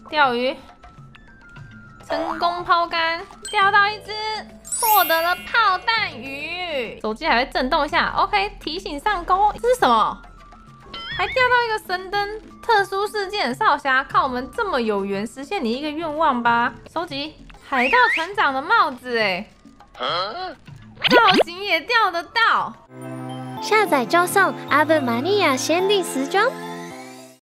钓鱼，成功抛竿，钓到一只，获得了炮弹鱼。手机还会震动一下 ，OK， 提醒上钩。这是什么？还钓到一个神灯，特殊事件，少侠，看我们这么有缘，实现你一个愿望吧。收集海盗船长的帽子，造型也钓得到。 下载就送阿本玛利亚限定时装。